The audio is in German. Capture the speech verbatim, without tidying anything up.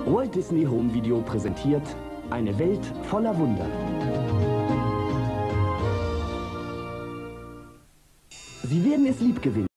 Walt Disney Home Video präsentiert eine Welt voller Wunder. Sie werden es liebgewinnen.